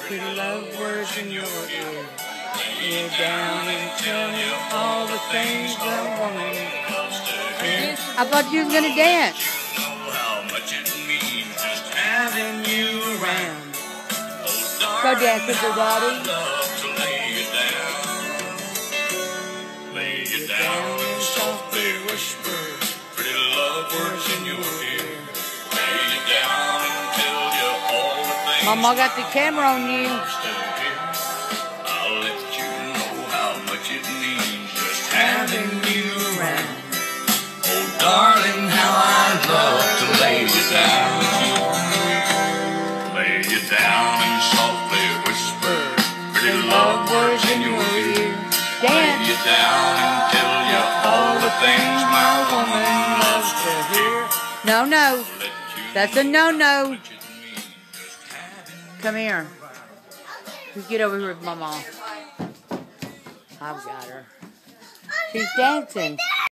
Pretty love words in your ear. You're down and tell me all the things a woman loves to hear. I thought you was gonna dance. You know how much it means just having you around. Oh, Go dance with your daddy. I love to lay you down. Lay you down and softly whisper pretty love words in your ear. Lay you down and tell you all the things Mama got the camera on you. I'll let you know how much it means just having you around. Oh, darling, how I'd love to lay you down. Lay you down and softly whisper pretty love words in your ear. Lay Dance. you down and tell you all the things my woman loves to hear. No, no. Let you That's a no-no. know what it means just having Come here. You get over here with Mama. I've got her. She's dancing.